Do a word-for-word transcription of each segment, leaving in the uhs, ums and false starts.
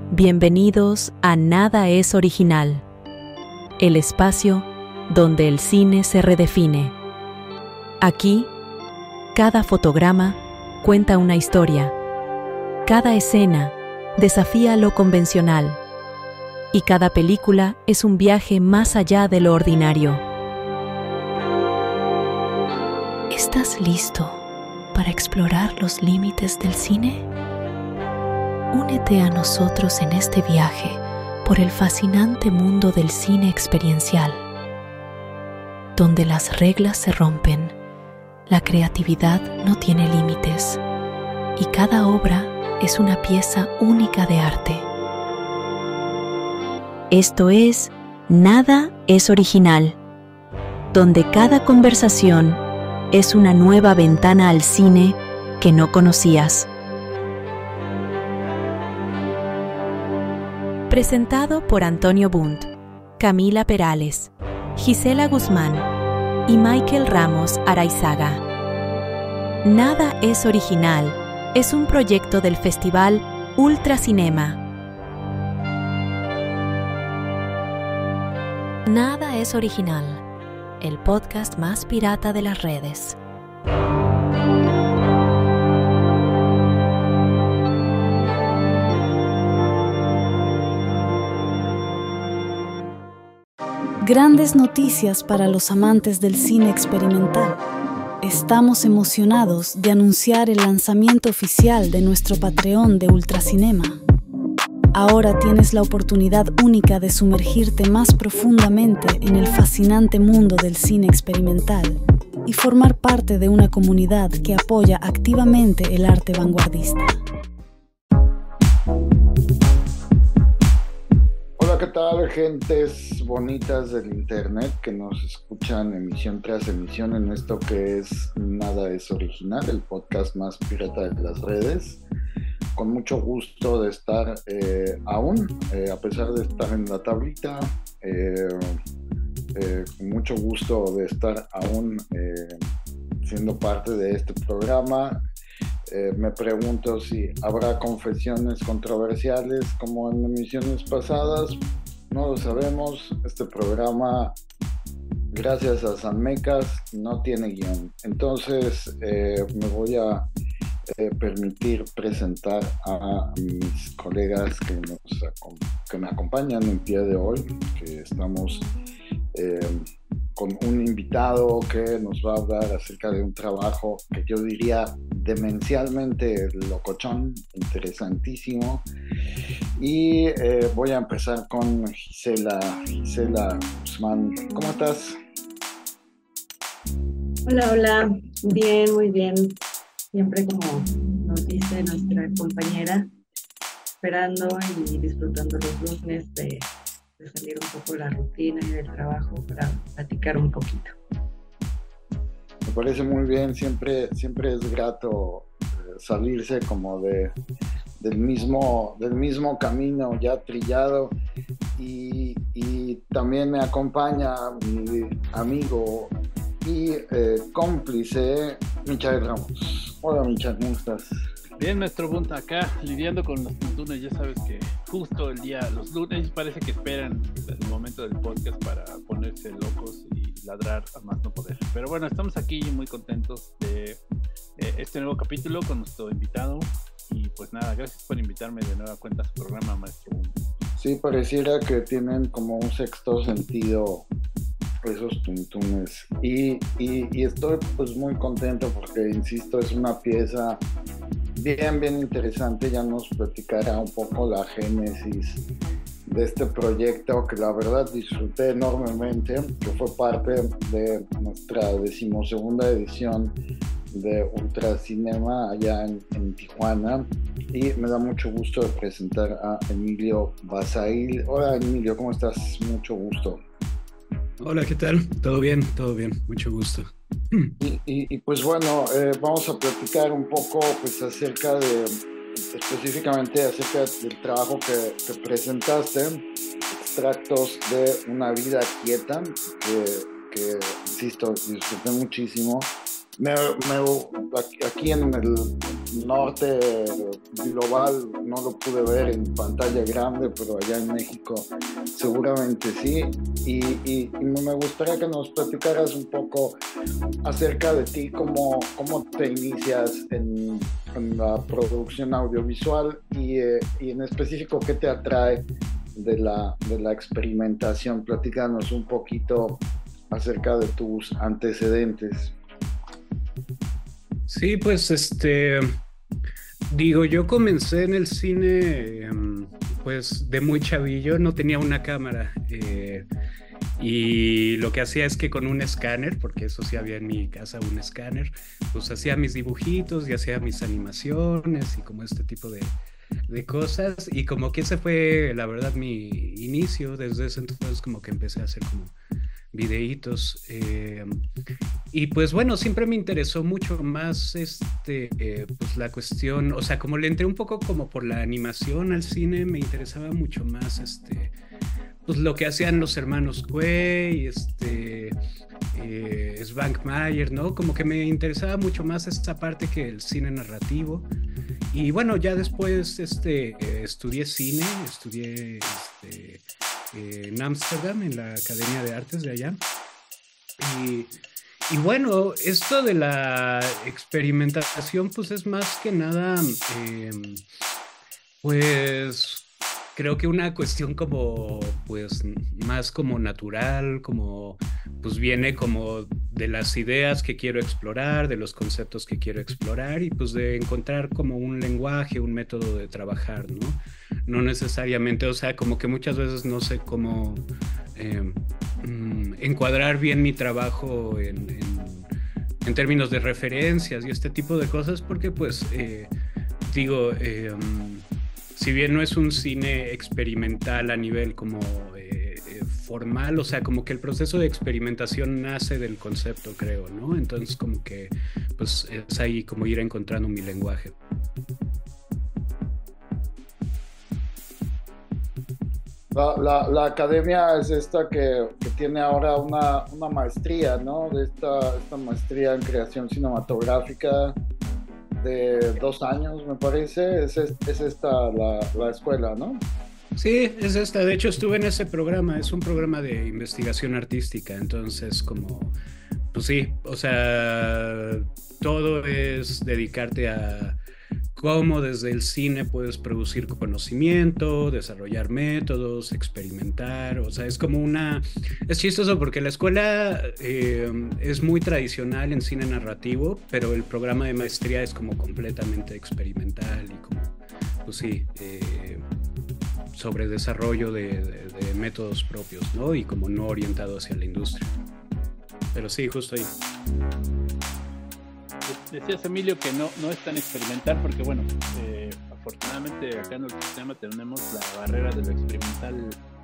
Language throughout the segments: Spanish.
Bienvenidos a Nada es Original, el espacio donde el cine se redefine. Aquí, cada fotograma cuenta una historia, cada escena desafía lo convencional y cada película es un viaje más allá de lo ordinario. ¿Estás listo para explorar los límites del cine? Únete a nosotros en este viaje por el fascinante mundo del cine experiencial, donde las reglas se rompen, la creatividad no tiene límites y cada obra es una pieza única de arte. Esto es Nada es Original, donde cada conversación es una nueva ventana al cine que no conocías. Presentado por Antonio Bunt, Camila Perales, Gisela Guzmán y Michael Ramos Araizaga. Nada es Original es un proyecto del Festival Ultracinema. Nada es Original, el podcast más pirata de las redes. Grandes noticias para los amantes del cine experimental. Estamos emocionados de anunciar el lanzamiento oficial de nuestro Patreon de Ultracinema. Ahora tienes la oportunidad única de sumergirte más profundamente en el fascinante mundo del cine experimental y formar parte de una comunidad que apoya activamente el arte vanguardista. Hola, ¿qué tal, gentes bonitas del internet que nos escuchan emisión tras emisión en esto que es Nada es Original, el podcast más pirata de las redes? Con mucho gusto de estar eh, aún, eh, a pesar de estar en la tablita, eh, eh, con mucho gusto de estar aún eh, siendo parte de este programa. Eh, me pregunto si habrá confesiones controversiales como en emisiones pasadas. No lo sabemos. Este programa, gracias a San Mecas, no tiene guión. Entonces eh, me voy a eh, permitir presentar a mis colegas que, nos, que me acompañan el día de hoy, que estamos eh, con un invitado que nos va a hablar acerca de un trabajo que yo diría demencialmente locochón, interesantísimo. Y eh, voy a empezar con Gisela, Gisela Guzmán. ¿Cómo estás? Hola, hola. Bien, muy bien. Siempre, como nos dice nuestra compañera, esperando y disfrutando los lunes de, de salir un poco de la rutina y del trabajo para platicar un poquito. Me parece muy bien. Siempre, siempre es grato eh, salirse como de del mismo, del mismo camino ya trillado, y, y también me acompaña mi amigo y eh, cómplice Michael Ramos. Hola, Michael, ¿cómo estás? Bien, nuestro Bunta acá, lidiando con los lunes. Ya sabes que justo el día, los lunes parece que esperan el momento del podcast para ponerse locos y ladrar a más no poder. Pero bueno, estamos aquí muy contentos de eh, este nuevo capítulo con nuestro invitado. Y pues nada, gracias por invitarme de nueva cuenta a su programa, maestro. Sí, pareciera que tienen como un sexto sentido esos tuntunes. Y, y, y estoy pues muy contento porque, insisto, es una pieza bien, bien interesante. Ya nos platicará un poco la génesis de este proyecto que la verdad disfruté enormemente, que fue parte de nuestra decimosegunda edición de Ultracinema allá en, en Tijuana, y me da mucho gusto de presentar a Emilio Basail. Hola, Emilio, ¿cómo estás? Mucho gusto. Hola, ¿qué tal? ¿Todo bien? Todo bien, mucho gusto. Y, y, y pues bueno, eh, vamos a platicar un poco pues acerca de, específicamente acerca del trabajo que, que presentaste, Extractos de una vida quieta, que, que insisto, disfruté muchísimo. Me, me, aquí en el norte global no lo pude ver en pantalla grande, pero allá en México seguramente sí. Y, y, y me gustaría que nos platicaras un poco acerca de ti, cómo, cómo te inicias en, en la producción audiovisual y, eh, y en específico qué te atrae de la, de la experimentación. Platícanos un poquito acerca de tus antecedentes. Sí, pues este, digo, yo comencé en el cine pues de muy chavillo, no tenía una cámara eh, y lo que hacía es que con un escáner, porque eso sí había en mi casa un escáner, pues hacía mis dibujitos y hacía mis animaciones y como este tipo de, de cosas, y como que ese fue la verdad mi inicio. Desde ese entonces como que empecé a hacer como videitos eh, y pues bueno, siempre me interesó mucho más este eh, pues la cuestión, o sea, como le entré un poco como por la animación al cine, me interesaba mucho más este pues lo que hacían los hermanos Quay, este eh, Svankmajer, ¿no? Como que me interesaba mucho más esta parte que el cine narrativo. Y bueno, ya después este eh, estudié cine, estudié este en Ámsterdam, en la Academia de Artes de allá. Y, y bueno, esto de la experimentación, pues es más que nada, eh, pues creo que una cuestión como, pues más como natural, como, pues viene como de las ideas que quiero explorar, de los conceptos que quiero explorar y pues de encontrar como un lenguaje, un método de trabajar, ¿no? No necesariamente, o sea, como que muchas veces no sé cómo eh, encuadrar bien mi trabajo en, en, en términos de referencias y este tipo de cosas, porque pues, eh, digo, eh, si bien no es un cine experimental a nivel como eh, eh, formal, o sea, como que el proceso de experimentación nace del concepto, creo, ¿no? Entonces como que, pues es ahí como ir encontrando mi lenguaje. La, la, la academia es esta que, que tiene ahora una, una maestría, ¿no? De esta, esta maestría en creación cinematográfica de dos años, me parece. Es, es esta la, la escuela, ¿no? Sí, es esta. De hecho, estuve en ese programa. Es un programa de investigación artística. Entonces, como, pues sí, o sea, todo es dedicarte a cómo desde el cine puedes producir conocimiento, desarrollar métodos, experimentar. O sea, es como una... Es chistoso porque la escuela eh, es muy tradicional en cine narrativo, pero el programa de maestría es como completamente experimental y como, pues sí, eh, sobre desarrollo de, de, de métodos propios, ¿no? Y como no orientado hacia la industria. Pero sí, justo ahí. Decías, Emilio, que no, no es tan experimental porque, bueno, eh, afortunadamente acá en el sistema tenemos la barrera de lo experimental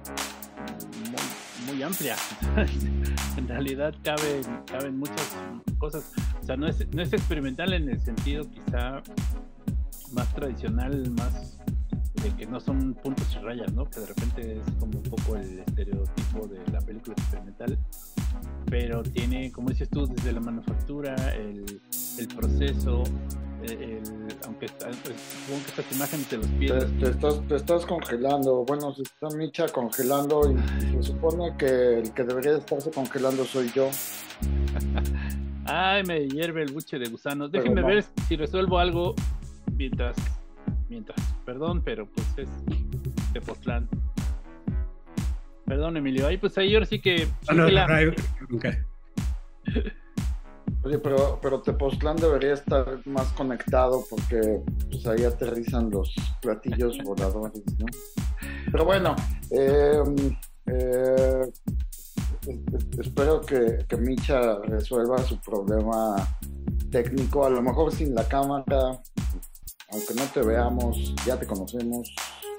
muy, muy amplia. En realidad caben, caben muchas cosas. O sea, no es, no es experimental en el sentido quizá más tradicional, más de que no son puntos y rayas, ¿no? Que de repente es como un poco el estereotipo de la película experimental, pero tiene, como dices tú, desde la manufactura, el, el proceso, el, aunque está, supongo que estas imágenes te los pides. Te, te, estás, te estás congelando, bueno, se está Micha congelando y se supone que el que debería de estarse congelando soy yo. Ay, me hierve el buche de gusanos. Déjenme no. ver si resuelvo algo mientras... Mientras, perdón, pero pues es Tepoztlán. Perdón, Emilio. Ahí pues ahí ahora sí que... Ah, no, la... no, okay. Oye, pero, pero Tepoztlán debería estar más conectado porque pues ahí aterrizan los platillos voladores, ¿no? Pero bueno, eh, eh, espero que, que Micha resuelva su problema técnico, a lo mejor sin la cámara. Aunque no te veamos, ya te conocemos.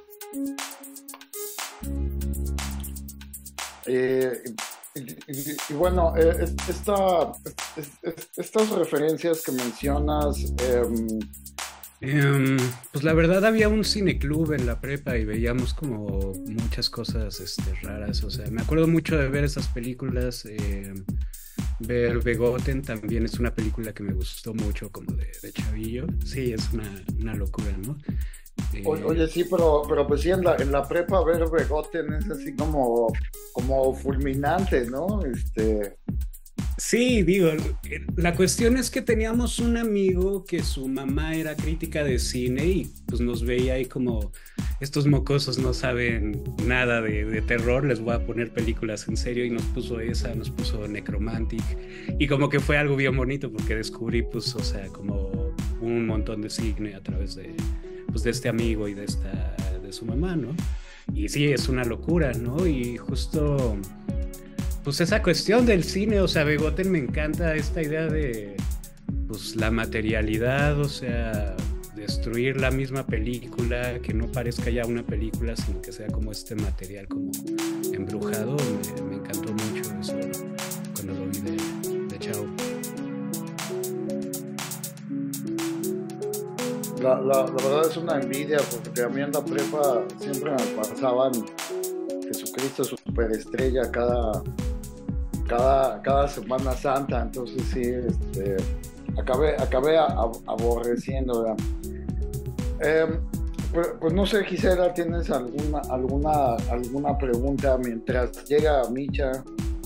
Eh, y, y, y bueno, eh, esta, estas referencias que mencionas... Eh, um, pues la verdad había un cineclub en la prepa y veíamos como muchas cosas este, raras. O sea, me acuerdo mucho de ver esas películas... Eh, ver Begotten también es una película que me gustó mucho como de, de chavillo. Sí, es una, una locura, ¿no? Eh, O- Oye, sí, pero, pero pues sí, en la, en la prepa ver Begotten es así como, como fulminante, ¿no? Este, Sí, digo, la cuestión es que teníamos un amigo que su mamá era crítica de cine y pues nos veía ahí como estos mocosos no saben nada de, de terror, les voy a poner películas en serio, y nos puso esa, nos puso Necromantic, y como que fue algo bien bonito porque descubrí pues, o sea, como un montón de cine a través de, pues, de este amigo y de, esta, de su mamá, ¿no? Y sí, es una locura, ¿no? Y justo... Pues esa cuestión del cine, o sea, Begotten me encanta esta idea de pues la materialidad, o sea, destruir la misma película, que no parezca ya una película, sino que sea como este material como embrujado. Me, me encantó mucho eso cuando lo vi de, de chavo. la, la, la verdad es una envidia, porque a mí en la prepa siempre me pasaban Jesucristo Superestrella cada, cada, cada Semana Santa, entonces sí, este, acabé, acabé a, a, aborreciendo. Eh, pues, pues no sé, Gisela, ¿tienes alguna, alguna, alguna pregunta mientras llega Micha?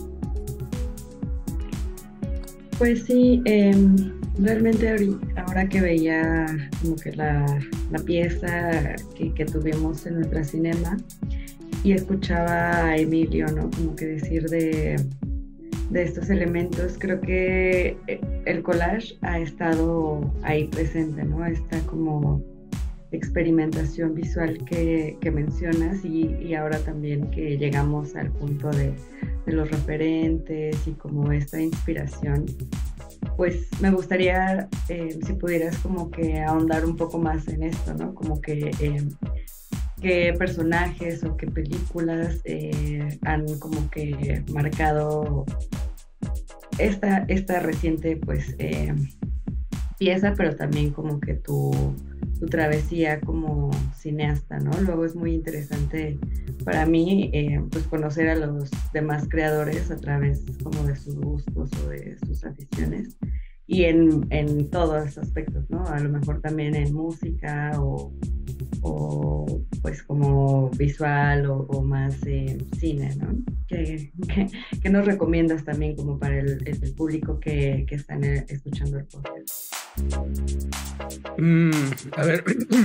Pues sí, eh, realmente ahorita, ahora que veía como que la, la pieza que, que tuvimos en nuestra cinema y escuchaba a Emilio, ¿no? Como que decir de, de estos elementos, creo que el collage ha estado ahí presente, ¿no? Esta como experimentación visual que, que mencionas y, y ahora también que llegamos al punto de, de los referentes y como esta inspiración, pues me gustaría eh, si pudieras como que ahondar un poco más en esto, ¿no? Como que eh, qué personajes o qué películas eh, han como que marcado esta, esta reciente pues eh, pieza, pero también como que tu, tu travesía como cineasta, ¿no? Luego es muy interesante para mí eh, pues conocer a los demás creadores a través como de sus gustos o de sus aficiones y en, en todos los aspectos, ¿no? A lo mejor también en música o, o pues como visual o, o más eh, cine, ¿no? ¿Qué, qué, qué nos recomiendas también como para el, el público que, que están escuchando el podcast? Mm, a ver,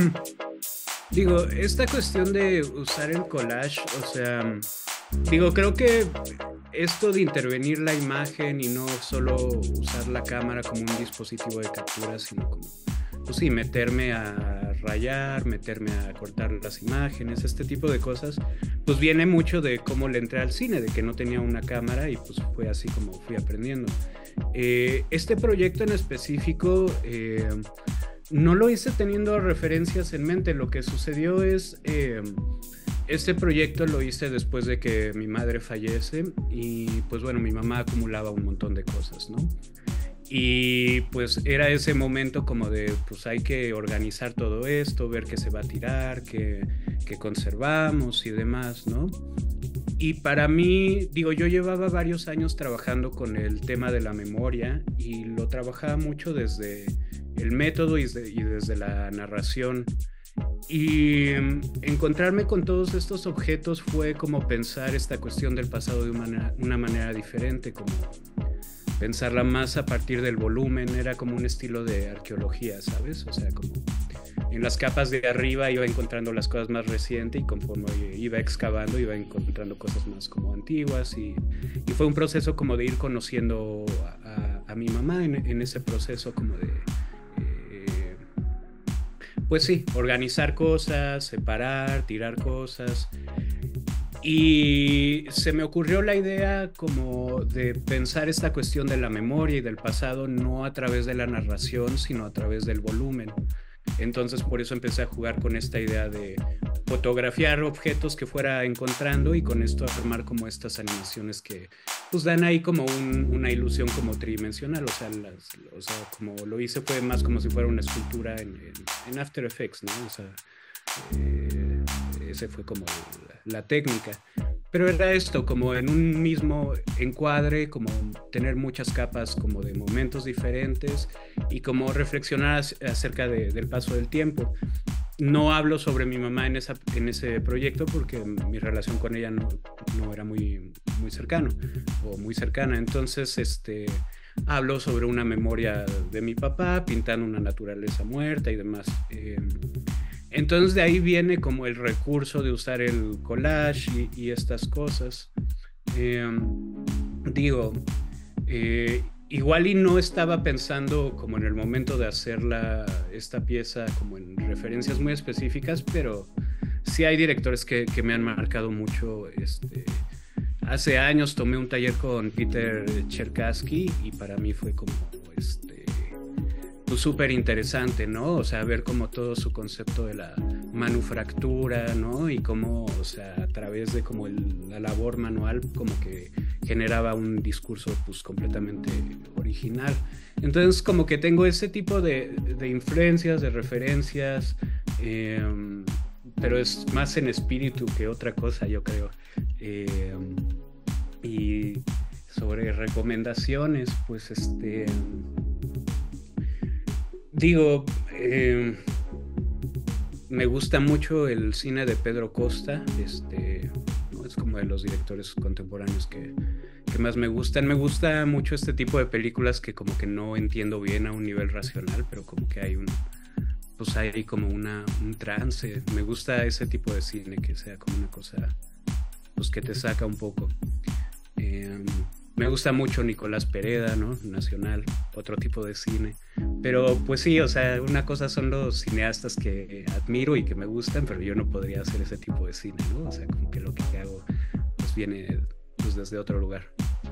digo, esta cuestión de usar el collage, o sea, digo, creo que esto de intervenir la imagen y no solo usar la cámara como un dispositivo de captura, sino como, pues sí, meterme a rayar, meterme a cortar las imágenes, este tipo de cosas, pues viene mucho de cómo le entré al cine, de que no tenía una cámara y pues fue así como fui aprendiendo. Eh, este proyecto en específico eh, no lo hice teniendo referencias en mente. Lo que sucedió es eh, este proyecto lo hice después de que mi madre fallece y pues bueno, mi mamá acumulaba un montón de cosas, ¿no? Y pues era ese momento como de pues hay que organizar todo esto, ver qué se va a tirar, qué, qué conservamos y demás, ¿no? Y para mí, digo, yo llevaba varios años trabajando con el tema de la memoria y lo trabajaba mucho desde el método y desde, y desde la narración. Y um, encontrarme con todos estos objetos fue como pensar esta cuestión del pasado de una, una manera diferente, como pensarla más a partir del volumen, era como un estilo de arqueología, ¿sabes? O sea, como en las capas de arriba iba encontrando las cosas más recientes y conforme iba excavando iba encontrando cosas más como antiguas y, y fue un proceso como de ir conociendo a, a, a mi mamá en, en ese proceso como de eh, pues sí, organizar cosas, separar, tirar cosas. Y se me ocurrió la idea como de pensar esta cuestión de la memoria y del pasado no a través de la narración, sino a través del volumen. Entonces por eso empecé a jugar con esta idea de fotografiar objetos que fuera encontrando y con esto armar como estas animaciones que pues dan ahí como un, una ilusión como tridimensional, o sea, las, o sea, como lo hice fue más como si fuera una escultura en, en, en After Effects, ¿no? O sea, eh, ese fue como la, la técnica. pero era esto, como en un mismo encuadre, como tener muchas capas como de momentos diferentes y como reflexionar acerca de, del paso del tiempo. No hablo sobre mi mamá en, esa, en ese proyecto porque mi relación con ella no, no era muy, muy cercano o muy cercana. Entonces, este, hablo sobre una memoria de mi papá pintando una naturaleza muerta y demás. Eh, entonces, de ahí viene como el recurso de usar el collage y, y estas cosas. Eh, digo, eh, igual y no estaba pensando como en el momento de hacer la, esta pieza como en referencias muy específicas, pero sí hay directores que, que me han marcado mucho. Este, hace años tomé un taller con Peter Cherkassky y para mí fue como este, pues súper interesante, ¿no? O sea, ver como todo su concepto de la manufactura, ¿no? Y cómo, o sea, a través de como el, la labor manual, como que generaba un discurso pues completamente original. Entonces como que tengo ese tipo de, de influencias, de referencias, eh, pero es más en espíritu que otra cosa, yo creo. Eh, y sobre recomendaciones, pues este... Digo, eh, me gusta mucho el cine de Pedro Costa, este... es como de los directores contemporáneos que, que más me gustan. Me gusta mucho este tipo de películas que como que no entiendo bien a un nivel racional, pero como que hay un, pues hay como una, un trance. Me gusta ese tipo de cine que sea como una cosa, pues que te saca un poco. Eh, me gusta mucho Nicolás Pereda, ¿no? Nacional, otro tipo de cine. Pero pues sí, o sea, una cosa son los cineastas que admiro y que me gustan, pero yo no podría hacer ese tipo de cine, ¿no? O sea, como que lo que hago pues viene pues desde otro lugar.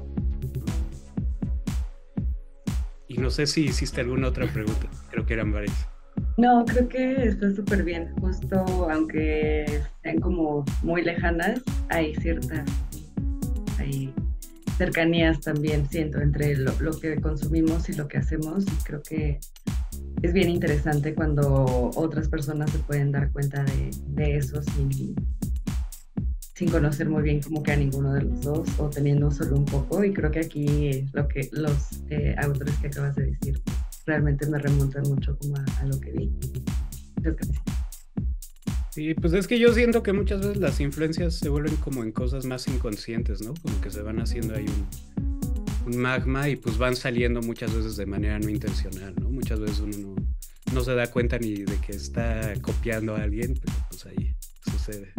Y no sé si hiciste alguna otra pregunta, creo que eran varias. No, creo que está súper bien, justo aunque estén como muy lejanas, hay ciertas hay cercanías también, siento, entre lo, lo que consumimos y lo que hacemos, y creo que es bien interesante cuando otras personas se pueden dar cuenta de, de eso sin, sin conocer muy bien como que a ninguno de los dos o teniendo solo un poco, y creo que aquí lo que los eh, autores que acabas de decir realmente me remontan mucho como a, a lo que vi. Muchas gracias. Sí, pues es que yo siento que muchas veces las influencias se vuelven como en cosas más inconscientes, ¿no? Como que se van haciendo ahí un, un magma y pues van saliendo muchas veces de manera no intencional, ¿no? Muchas veces uno no, no se da cuenta ni de que está copiando a alguien, pero pues ahí sucede.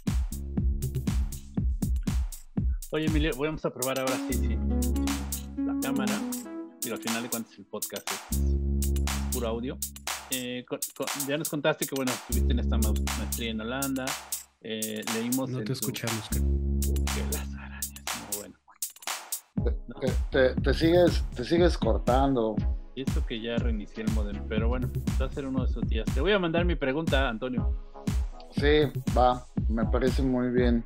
Oye, Emilio, vamos a probar ahora sí, sí, la cámara. Y al final de cuentas el podcast es puro audio. Eh, con, con, ya nos contaste que, bueno, estuviste en esta maestría en Holanda. Eh, leímos. No te tu... escuchamos. Que las arañas, no, bueno. No. Te, te, te, sigues, te sigues cortando. Y eso que ya reinicié el modem, pero bueno, va a ser uno de esos días. Te voy a mandar mi pregunta, Antonio. Sí, va, me parece muy bien.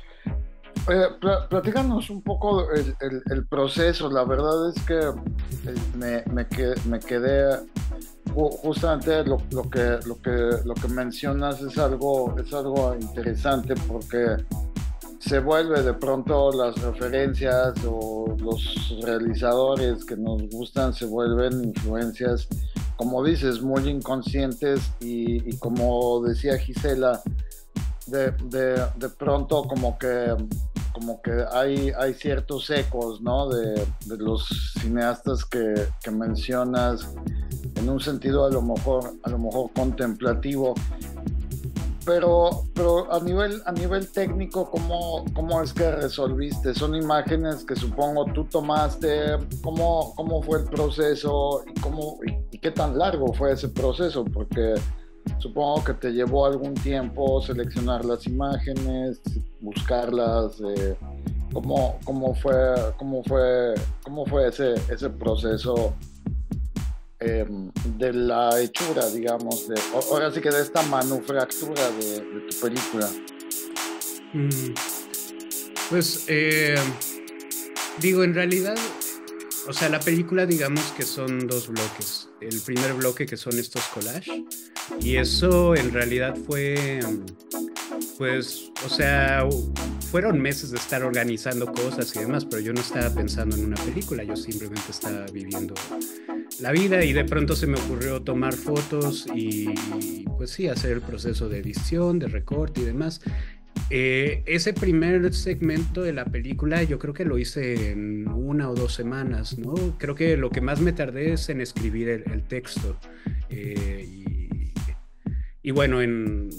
Eh, pl- platícanos un poco el, el, el proceso. La verdad es que me, me, que, me quedé ju- justamente lo, lo que lo que lo que mencionas es algo es algo interesante porque se vuelve de pronto las referencias o los realizadores que nos gustan se vuelven influencias, como dices, muy inconscientes y, y como decía Gisela, de, de, de pronto como que como que hay, hay ciertos ecos, ¿no? De, de los cineastas que, que mencionas en un sentido a lo mejor, a lo mejor contemplativo. Pero, pero a nivel, a nivel técnico, ¿cómo, ¿cómo es que resolviste? Son imágenes que supongo tú tomaste. ¿Cómo, cómo fue el proceso y, cómo, y, y qué tan largo fue ese proceso? Porque supongo que te llevó algún tiempo seleccionar las imágenes, buscarlas. Eh, ¿cómo, cómo fue, cómo fue, cómo fue ese, ese proceso eh, de la hechura, digamos, de, ahora sí que de esta manufactura de, de tu película? Mm, pues, eh, digo, en realidad, o sea, la película, digamos que son dos bloques. El primer bloque que son estos collages, y eso en realidad fue, pues, o sea, fueron meses de estar organizando cosas y demás, pero yo no estaba pensando en una película, yo simplemente estaba viviendo la vida y de pronto se me ocurrió tomar fotos y pues sí, hacer el proceso de edición, de recorte y demás. Eh, ese primer segmento de la película yo creo que lo hice en una o dos semanas, ¿no? Creo que lo que más me tardé es en escribir el, el texto eh, y, y bueno, en,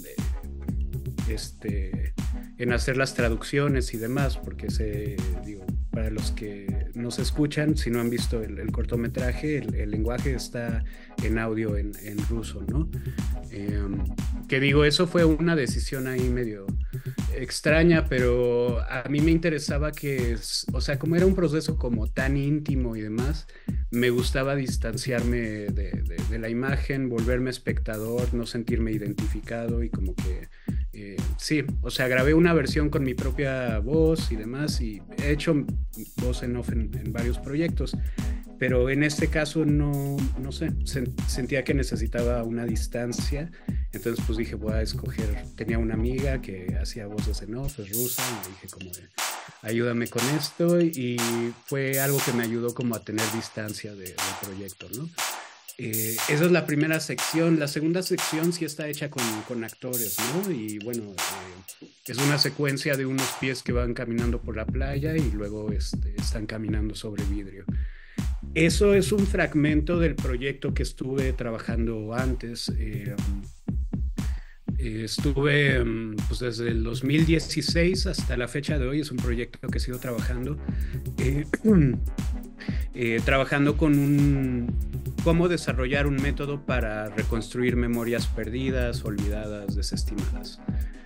este, en hacer las traducciones y demás, porque se, digo, para los que nos escuchan, si no han visto el, el cortometraje, el, el lenguaje está en audio en, en ruso, ¿no? Eh, que digo, eso fue una decisión ahí medio extraña, pero a mí me interesaba que, o sea, como era un proceso como tan íntimo y demás, me gustaba distanciarme de, de, de la imagen, volverme espectador, no sentirme identificado y como que, eh, sí, o sea, grabé una versión con mi propia voz y demás y he hecho voz en off en, en varios proyectos, pero en este caso no, no sé, sentía que necesitaba una distancia, entonces pues dije voy a escoger, tenía una amiga que hacía voces en off, es rusa, y le dije como de, ayúdame con esto y fue algo que me ayudó como a tener distancia de, del proyecto, ¿no? Eh, esa es la primera sección. La segunda sección sí está hecha con, con actores, ¿no? Y bueno, eh, es una secuencia de unos pies que van caminando por la playa y luego este, están caminando sobre vidrio. Eso es un fragmento del proyecto que estuve trabajando antes. Eh, eh, estuve pues, desde el dos mil dieciséis hasta la fecha de hoy. Es un proyecto que sigo trabajando. Eh, eh, trabajando con un... cómo desarrollar un método para reconstruir memorias perdidas, olvidadas, desestimadas.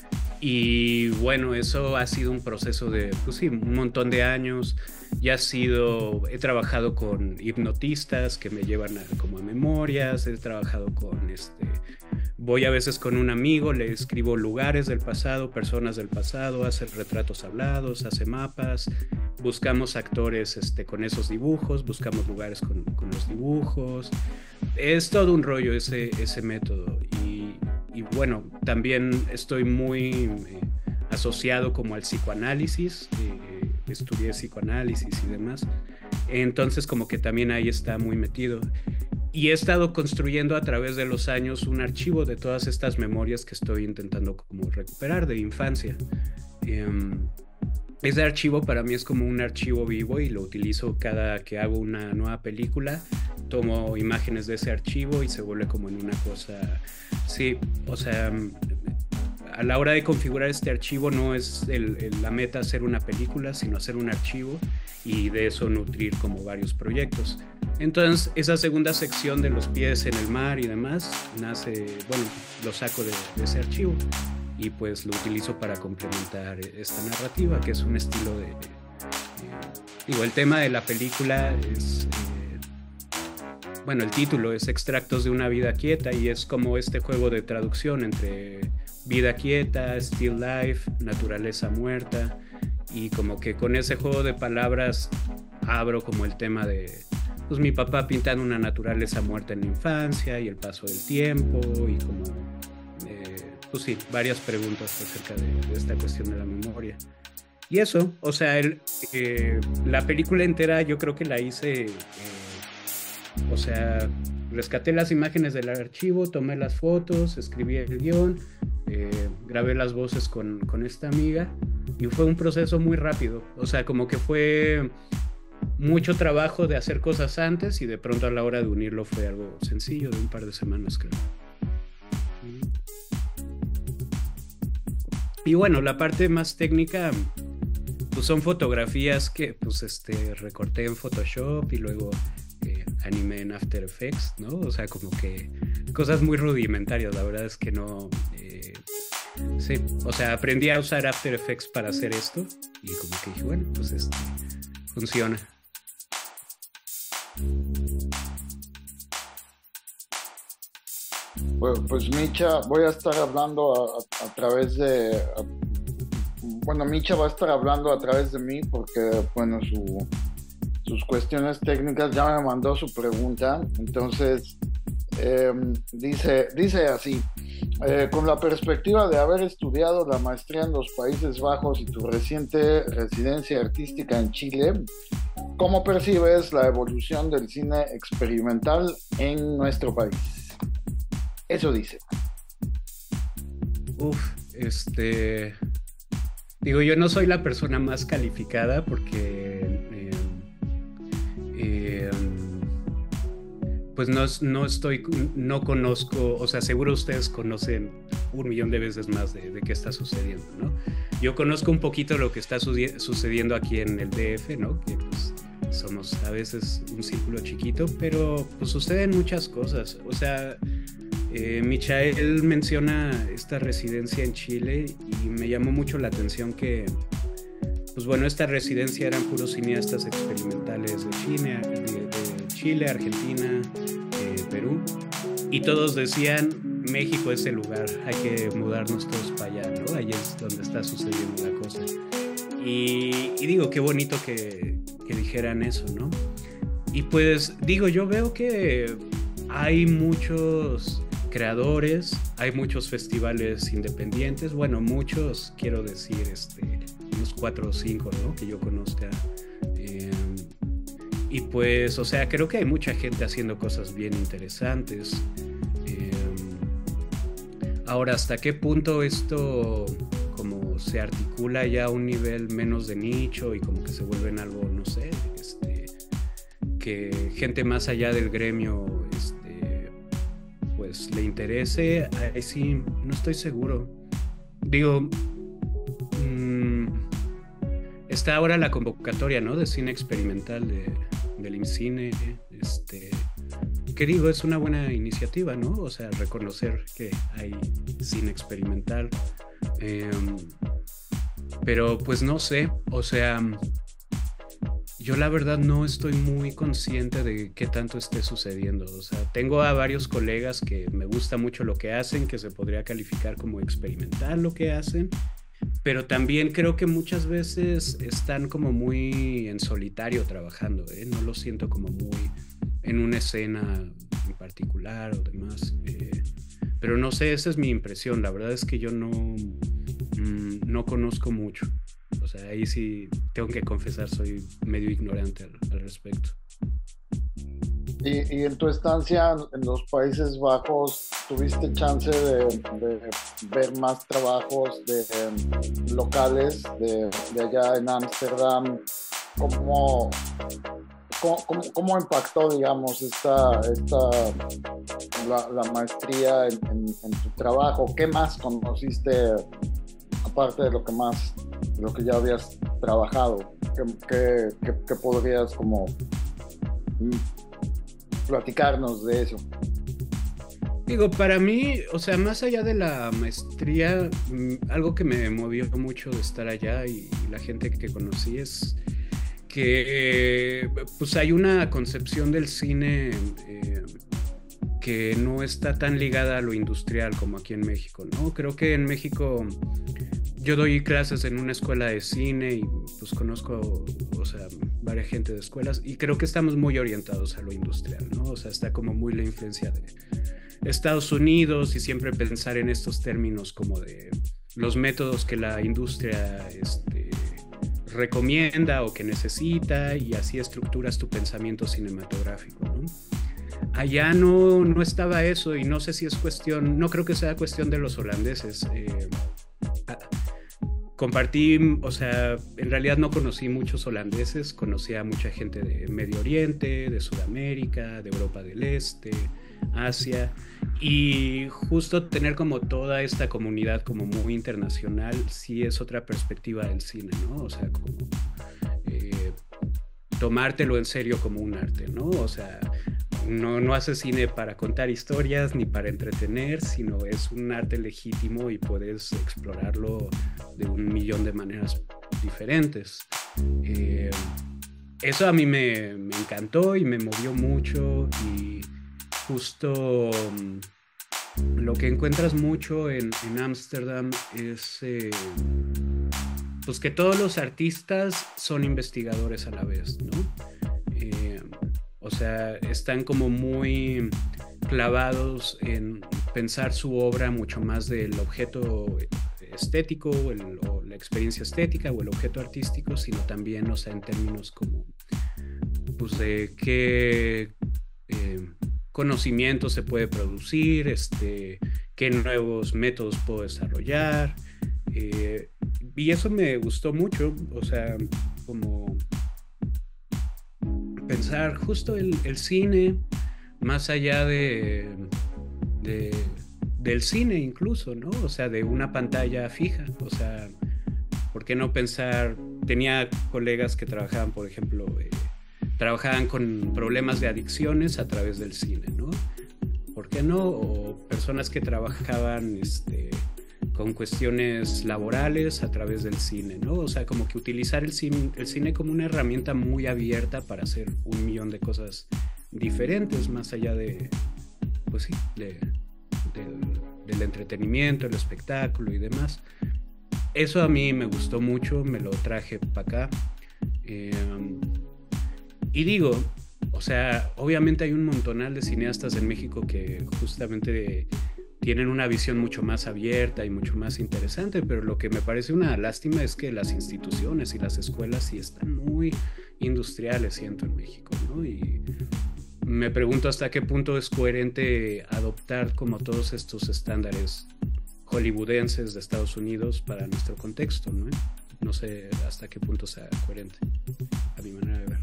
Y bueno, eso ha sido un proceso de, pues sí, un montón de años. Ya ha sido, he trabajado con hipnotistas que me llevan a, como a memorias, he trabajado con, este, voy a veces con un amigo, le escribo lugares del pasado, personas del pasado, hace retratos hablados, hace mapas, buscamos actores este, con esos dibujos, buscamos lugares con, con los dibujos. Es todo un rollo ese, ese método. Y, y bueno, también estoy muy eh, asociado como al psicoanálisis, eh, estudié psicoanálisis y demás, entonces como que también ahí está muy metido. Y he estado construyendo a través de los años un archivo de todas estas memorias que estoy intentando como recuperar de infancia. Eh, ese archivo para mí es como un archivo vivo y lo utilizo cada que hago una nueva película. Tomo imágenes de ese archivo y se vuelve como en una cosa, sí, o sea, a la hora de configurar este archivo no es el, el, la meta hacer una película, sino hacer un archivo y de eso nutrir como varios proyectos. Entonces esa segunda sección de los pies en el mar y demás nace, bueno, lo saco de, de ese archivo y pues lo utilizo para complementar esta narrativa, que es un estilo de, de, de digo, el tema de la película es eh, bueno, el título es Extractos de una vida quieta y es como este juego de traducción entre vida quieta, still life, naturaleza muerta, y como que con ese juego de palabras abro como el tema de pues mi papá pintando una naturaleza muerta en la infancia y el paso del tiempo y como eh, pues sí, varias preguntas acerca de, de esta cuestión de la memoria. Y eso, o sea, el, eh, la película entera yo creo que la hice, eh, o sea, rescaté las imágenes del archivo, tomé las fotos, escribí el guión, eh, grabé las voces con, con esta amiga y fue un proceso muy rápido, o sea, como que fue mucho trabajo de hacer cosas antes y de pronto a la hora de unirlo fue algo sencillo, de un par de semanas creo. Y bueno, la parte más técnica pues son fotografías que pues este recorté en Photoshop y luego eh, animé en After Effects, ¿no? O sea, como que cosas muy rudimentarias, la verdad es que no eh, sí, o sea, aprendí a usar After Effects para hacer esto y como que dije, bueno, pues este funciona. Pues, pues Micha, voy a estar hablando a, a, a través de... A, bueno, Micha va a estar hablando a través de mí porque, bueno, su, sus cuestiones técnicas ya me mandó su pregunta. Entonces, eh, dice, dice así. Eh, con la perspectiva de haber estudiado la maestría en los Países Bajos y tu reciente residencia artística en Chile, ¿cómo percibes la evolución del cine experimental en nuestro país? Eso dice. Uf, este... Digo, yo no soy la persona más calificada porque... Eh, eh, pues no, no estoy, no conozco, o sea, seguro ustedes conocen un millón de veces más de, de qué está sucediendo, ¿no? Yo conozco un poquito lo que está su- sucediendo aquí en el D F, ¿no? Que pues somos a veces un círculo chiquito, pero pues suceden muchas cosas. O sea, eh, Michael menciona esta residencia en Chile y me llamó mucho la atención que, pues bueno, esta residencia eran puros cineastas experimentales de Chile, de, de Chile, Argentina, eh, Perú, y todos decían, México es el lugar, hay que mudarnos todos para allá, ¿no? Ahí es donde está sucediendo la cosa. Y, y digo, qué bonito que, que dijeran eso, ¿no? Y pues digo, yo veo que hay muchos creadores, hay muchos festivales independientes, bueno, muchos, quiero decir, este, unos cuatro o cinco, ¿no? Que yo conozca. Eh, y pues, o sea, creo que hay mucha gente haciendo cosas bien interesantes. Eh, ahora, ¿hasta qué punto esto como se articula ya a un nivel menos de nicho y como que se vuelve en algo, no sé, este, que gente más allá del gremio este, pues le interese? Ahí sí, no estoy seguro. Digo, mmm, está ahora la convocatoria, ¿no? De cine experimental de, del IMCINE, este, que digo, es una buena iniciativa, ¿no? O sea, reconocer que hay cine experimental. Eh, pero pues no sé, o sea, yo la verdad no estoy muy consciente de qué tanto esté sucediendo. O sea, tengo a varios colegas que me gusta mucho lo que hacen, que se podría calificar como experimental lo que hacen, pero también creo que muchas veces están como muy en solitario trabajando, ¿eh? No lo siento como muy en una escena en particular o demás. Eh, pero no sé, esa es mi impresión. La verdad es que yo no, mmm, no conozco mucho. O sea, ahí sí tengo que confesar, soy medio ignorante al, al respecto. Y, y en tu estancia en los Países Bajos, ¿tuviste chance de, de ver más trabajos de, um, locales de, de allá en Ámsterdam? ¿Cómo, cómo, cómo, cómo impactó, digamos, esta, esta la, la maestría en, en, en tu trabajo? ¿Qué más conociste, aparte de lo que más, de lo que ya habías trabajado? ¿Qué, qué, qué, qué podrías como platicarnos de eso? Digo, para mí, o sea, más allá de la maestría, algo que me movió mucho de estar allá y, y la gente que conocí es que pues hay una concepción del cine eh, que no está tan ligada a lo industrial como aquí en México, ¿no? Creo que en México yo doy clases en una escuela de cine y pues conozco, o sea, varias gente de escuelas y creo que estamos muy orientados a lo industrial, ¿no? O sea, está como muy la influencia de Estados Unidos y siempre pensar en estos términos como de los métodos que la industria este, recomienda o que necesita y así estructuras tu pensamiento cinematográfico, ¿no? Allá no, no estaba eso y no sé si es cuestión, no creo que sea cuestión de los holandeses. Eh, compartí, o sea, en realidad no conocí muchos holandeses, conocí a mucha gente de Medio Oriente, de Sudamérica, de Europa del Este, Asia, y justo tener como toda esta comunidad como muy internacional sí es otra perspectiva del cine, ¿no? O sea, como eh, tomártelo en serio como un arte, ¿no? O sea, no, no haces cine para contar historias ni para entretener, sino es un arte legítimo y puedes explorarlo de un millón de maneras diferentes. Eh, eso a mí me, me encantó y me movió mucho y justo um, lo que encuentras mucho en Ámsterdam es eh, pues que todos los artistas son investigadores a la vez, ¿no? Eh, o sea, están como muy clavados en pensar su obra mucho más del objeto estético el, o la experiencia estética o el objeto artístico, sino también, o sea, en términos como pues de qué eh, conocimiento se puede producir, este, qué nuevos métodos puedo desarrollar, eh, y eso me gustó mucho, o sea, como pensar justo el, el cine más allá de, de del cine incluso, ¿no? O sea, de una pantalla fija, o sea, ¿por qué no pensar? Tenía colegas que trabajaban, por ejemplo, eh, trabajaban con problemas de adicciones a través del cine, ¿no? ¿Por qué no? O personas que trabajaban este, con cuestiones laborales a través del cine, ¿no? O sea, como que utilizar el cine, el cine como una herramienta muy abierta para hacer un millón de cosas diferentes, más allá de, pues sí, de... Del, del entretenimiento, el espectáculo y demás. Eso a mí me gustó mucho, me lo traje para acá. Eh, y digo, o sea, obviamente hay un montonal de cineastas en México que justamente tienen una visión mucho más abierta y mucho más interesante, pero lo que me parece una lástima es que las instituciones y las escuelas sí están muy industriales, siento, en México, ¿no? Y me pregunto hasta qué punto es coherente adoptar como todos estos estándares hollywoodenses de Estados Unidos para nuestro contexto, ¿no? No sé hasta qué punto sea coherente, a mi manera de ver.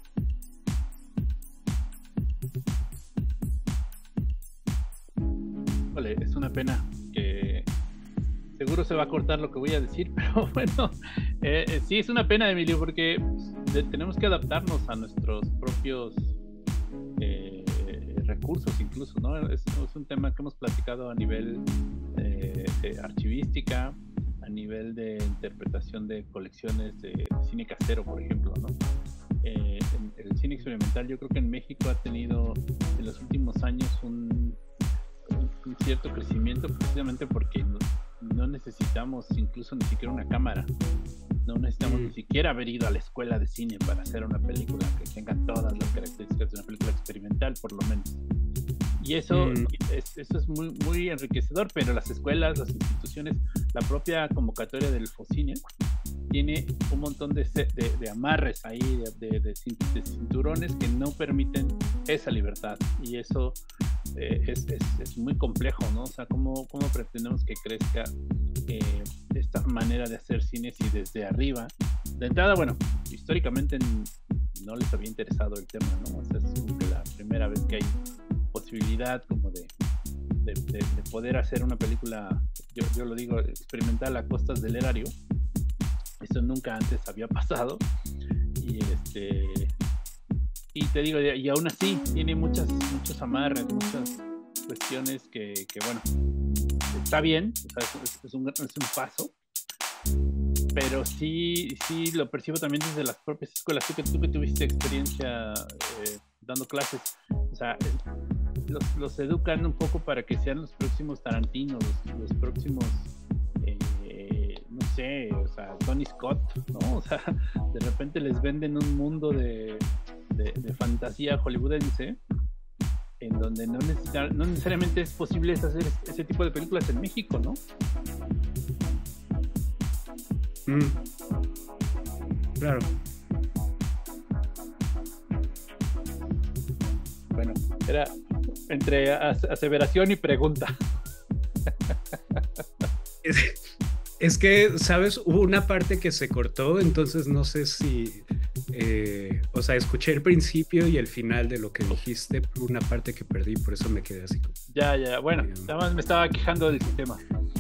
Vale, es una pena que seguro se va a cortar lo que voy a decir, pero bueno, eh, eh, sí es una pena, Emilio, porque pues, de, tenemos que adaptarnos a nuestros propios Eh, recursos incluso, ¿no? Es, es un tema que hemos platicado a nivel eh, de archivística, a nivel de interpretación de colecciones de cine casero, por ejemplo, ¿no? Eh, el cine experimental yo creo que en México ha tenido en los últimos años un, un, un cierto crecimiento precisamente porque no, no necesitamos incluso ni siquiera una cámara. No necesitamos mm. ni siquiera haber ido a la escuela de cine para hacer una película que tenga todas las características de una película experimental, por lo menos. Y eso, mm. es, eso es muy, muy enriquecedor, pero las escuelas, las instituciones, la propia convocatoria del Focine tiene un montón de, de, de amarres ahí, de, de, de, de cinturones que no permiten esa libertad. Y eso eh, es, es, es muy complejo, ¿no? O sea, ¿cómo, cómo pretendemos que crezca eh, esta manera de hacer cine si desde arriba? De entrada, bueno, históricamente no les había interesado el tema, ¿no? O sea, es como que la primera vez que hay posibilidad como de, de, de, de poder hacer una película, yo, yo lo digo, experimental a costas del erario. Eso nunca antes había pasado. Y este y te digo, y aún así tiene muchas, muchos amarres, muchas cuestiones que, que bueno, está bien, o sea, es, es, un, es un paso, pero sí, sí lo percibo también desde las propias escuelas. Tú que, tú que tuviste experiencia eh, dando clases, o sea, los, los educan un poco para que sean los próximos Tarantino, los, los próximos no sé, o sea, Tony Scott, ¿no? O sea, de repente les venden un mundo de, de, de fantasía hollywoodense en donde no, necesita, no necesariamente es posible hacer ese tipo de películas en México, ¿no? Mm. Claro. Bueno, era entre aseveración y pregunta. Es que, ¿sabes? Hubo una parte que se cortó, entonces no sé si... Eh, o sea, escuché el principio y el final de lo que dijiste, una parte que perdí, por eso me quedé así como... Ya, ya, bueno, eh, nada más me estaba quejando del sistema.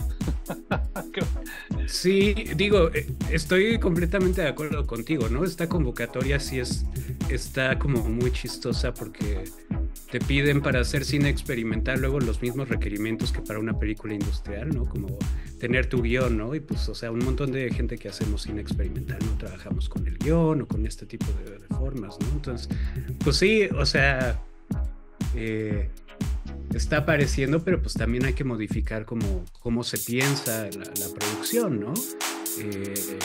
Sí, digo, estoy completamente de acuerdo contigo, ¿no? Esta convocatoria sí es, está como muy chistosa porque te piden para hacer cine experimental luego los mismos requerimientos que para una película industrial, ¿no? Como tener tu guión, ¿no? Y pues, o sea, un montón de gente que hacemos cine experimental no trabajamos con el guión o con este tipo de, de formas, ¿no? Entonces, pues sí, o sea, eh, está apareciendo, pero pues también hay que modificar cómo, cómo se piensa la, la producción, ¿no? Eh, eh,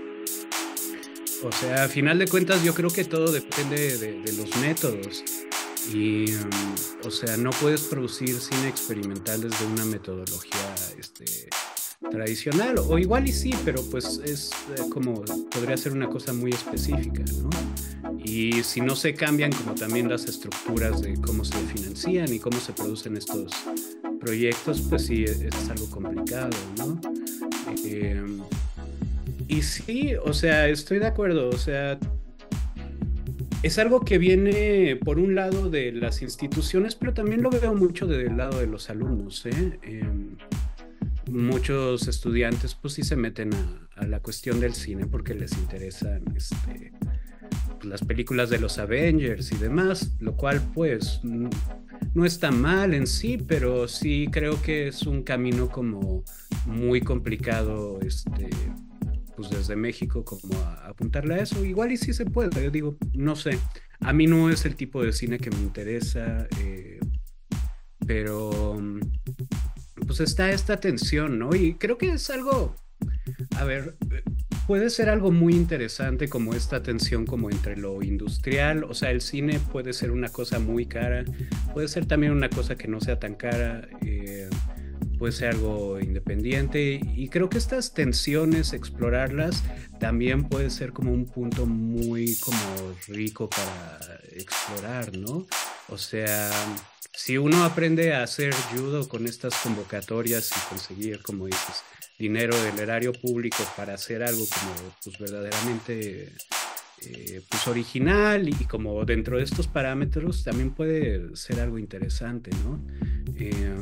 o sea, a final de cuentas yo creo que todo depende de, de los métodos. Y, um, o sea, no puedes producir cine experimental desde una metodología este, tradicional, o igual y sí, pero pues es eh, como, podría ser una cosa muy específica, ¿no? Y si no se cambian como también las estructuras de cómo se financian y cómo se producen estos proyectos, pues sí, es, es algo complicado, ¿no? Eh, y sí, o sea, estoy de acuerdo, o sea, es algo que viene por un lado de las instituciones, pero también lo veo mucho del lado de los alumnos, ¿eh? Eh, muchos estudiantes pues sí se meten a, a la cuestión del cine porque les interesan este, pues, las películas de los Avengers y demás, lo cual pues no, no está mal en sí, pero sí creo que es un camino como muy complicado este, pues desde México como a, a apuntarle a eso. Igual y sí se puede, yo digo, no sé, a mí no es el tipo de cine que me interesa, eh, pero pues está esta tensión, ¿no? Y creo que es algo, a ver, puede ser algo muy interesante como esta tensión como entre lo industrial, o sea, el cine puede ser una cosa muy cara, puede ser también una cosa que no sea tan cara, eh, puede ser algo independiente, y creo que estas tensiones, explorarlas, también puede ser como un punto muy como rico para explorar, ¿no? O sea, si uno aprende a hacer judo con estas convocatorias y conseguir, como dices, dinero del erario público para hacer algo como pues verdaderamente eh, pues original y como dentro de estos parámetros, también puede ser algo interesante, ¿no? Eh,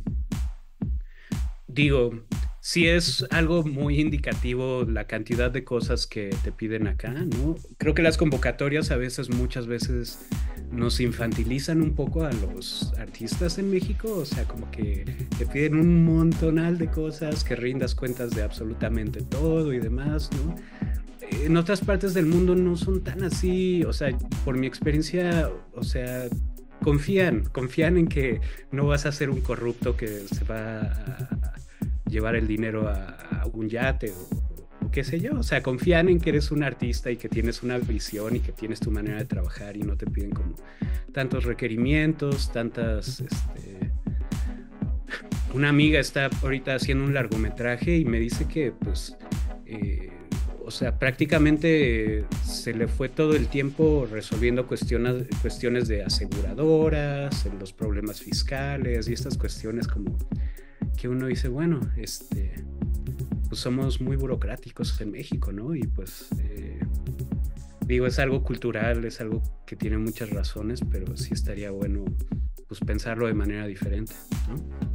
Digo, sí es algo muy indicativo la cantidad de cosas que te piden acá, ¿no? Creo que las convocatorias a veces, muchas veces, nos infantilizan un poco a los artistas en México, o sea, como que te piden un montonal de cosas, que rindas cuentas de absolutamente todo y demás, ¿no? En otras partes del mundo no son tan así, o sea, por mi experiencia, o sea, confían, confían en que no vas a ser un corrupto que se va a llevar el dinero a, a un yate o, o qué sé yo, o sea, confían en que eres un artista y que tienes una visión y que tienes tu manera de trabajar y no te piden como tantos requerimientos, tantas, este... Una amiga está ahorita haciendo un largometraje y me dice que pues, eh, o sea, prácticamente se le fue todo el tiempo resolviendo cuestiones, cuestiones de aseguradoras, en los problemas fiscales y estas cuestiones como que uno dice, bueno, este, pues somos muy burocráticos en México, ¿no? Y pues, eh, digo, es algo cultural, es algo que tiene muchas razones, pero sí estaría bueno, pues, pensarlo de manera diferente, ¿no?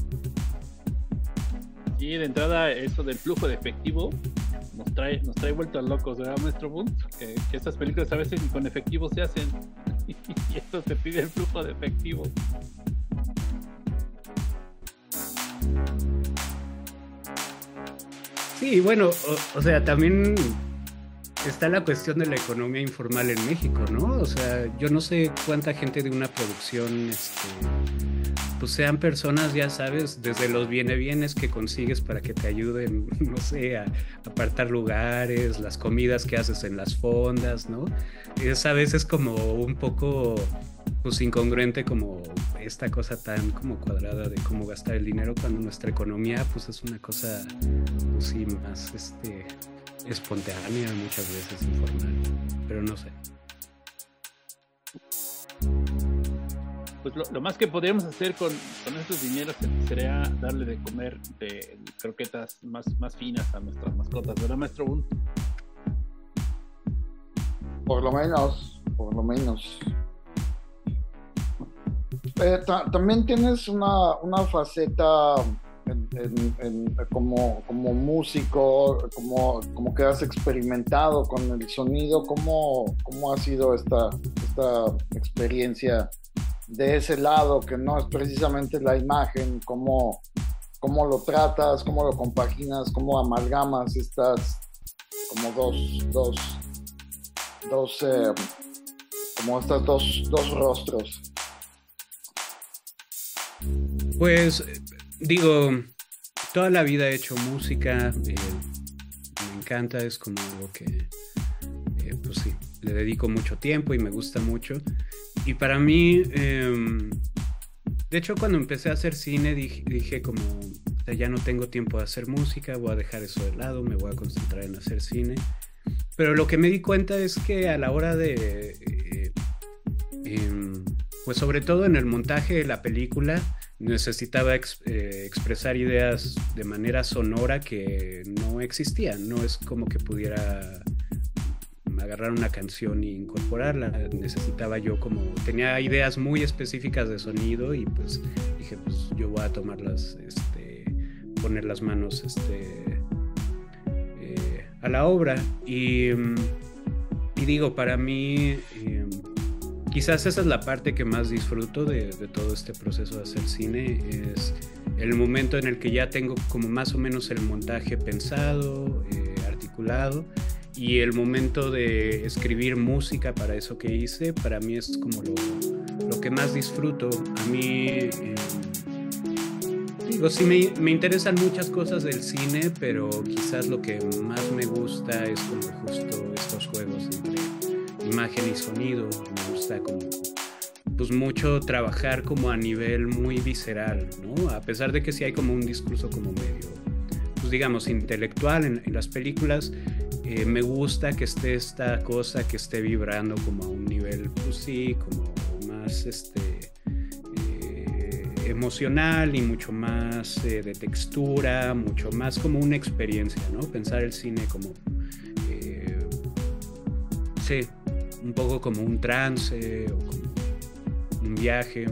Y de entrada, eso del flujo de efectivo nos trae, nos trae vueltos locos, ¿verdad, maestro Bunt? Que, que estas películas a veces ni con efectivo se hacen, y esto te pide el flujo de efectivo. Sí, bueno, o, o sea, también está la cuestión de la economía informal en México, ¿no? O sea, yo no sé cuánta gente de una producción, este, pues sean personas, ya sabes, desde los viene bienes que consigues para que te ayuden, no sé, a apartar lugares, las comidas que haces en las fondas, ¿no? Es a veces como un poco, pues, incongruente como esta cosa tan como cuadrada de cómo gastar el dinero cuando nuestra economía, pues, es una cosa, pues sí, más, este, espontánea, muchas veces informal, pero no sé. Pues lo, lo más que podríamos hacer con, con estos dineros sería darle de comer de croquetas más, más finas a nuestras mascotas, ¿verdad, maestro Bunt? Por lo menos, por lo menos. Eh, ta- también tienes una, una faceta en, en, en, como, como músico, como, como que has experimentado con el sonido. ¿Cómo, cómo ha sido esta, esta experiencia de ese lado que no es precisamente la imagen? ¿Cómo, cómo lo tratas, cómo lo compaginas, cómo amalgamas estas como dos, dos, dos eh, como estas dos, dos rostros? Pues, digo, toda la vida he hecho música, eh, me encanta, es como algo que, eh, pues sí, le dedico mucho tiempo y me gusta mucho. y para mí, eh, de hecho cuando empecé a hacer cine dije, dije como, o sea, ya no tengo tiempo de hacer música, voy a dejar eso de lado, me voy a concentrar en hacer cine. Pero lo que me di cuenta es que a la hora de, eh, eh, pues sobre todo en el montaje de la película, necesitaba ex, eh, expresar ideas de manera sonora que no existían. No es como que pudiera agarrar una canción e incorporarla. Necesitaba yo como, tenía ideas muy específicas de sonido y pues dije, pues yo voy a tomarlas, este, poner las manos, este, eh, a la obra. Y, y digo, para mí, eh, quizás esa es la parte que más disfruto de, de todo este proceso de hacer cine, es el momento en el que ya tengo como más o menos el montaje pensado, eh, articulado, y el momento de escribir música para eso que hice, para mí es como lo, lo que más disfruto. A mí, eh, digo, sí me, me interesan muchas cosas del cine, pero quizás lo que más me gusta es como justo estos juegos entre imagen y sonido. Me gusta como, pues mucho trabajar como a nivel muy visceral, ¿no? A pesar de que sí hay como un discurso como medio, pues digamos, intelectual en, en las películas, eh, me gusta que esté esta cosa que esté vibrando como a un nivel, pues sí, como más este, eh, emocional y mucho más eh, de textura, mucho más como una experiencia, ¿no? Pensar el cine como, eh, sí, un poco como un trance o como un viaje.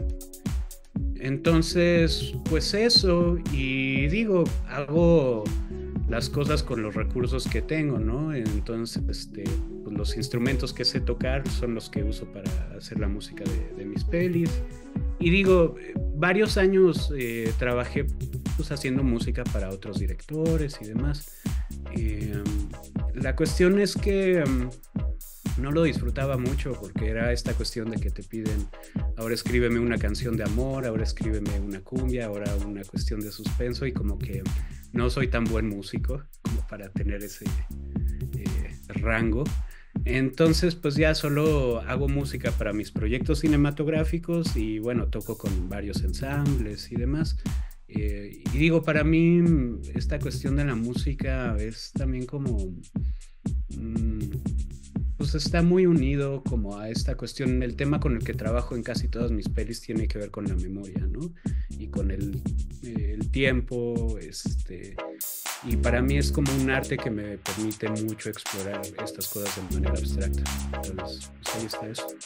Entonces, pues eso, y digo, hago las cosas con los recursos que tengo, ¿no? Entonces, este, pues los instrumentos que sé tocar son los que uso para hacer la música de, de mis pelis. Y digo, varios años eh, trabajé pues haciendo música para otros directores y demás. Eh, la cuestión es que um, no lo disfrutaba mucho porque era esta cuestión de que te piden, ahora escríbeme una canción de amor, ahora escríbeme una cumbia, ahora una cuestión de suspenso, y como que no soy tan buen músico como para tener ese eh, rango. Entonces pues ya solo hago música para mis proyectos cinematográficos y bueno, toco con varios ensambles y demás. Eh, y digo, para mí esta cuestión de la música es también como... Mmm, pues está muy unido como a esta cuestión. El tema con el que trabajo en casi todas mis pelis tiene que ver con la memoria, ¿no? Y con el, eh, el tiempo, este... y para mí es como un arte que me permite mucho explorar estas cosas de manera abstracta. Entonces, pues ahí está eso.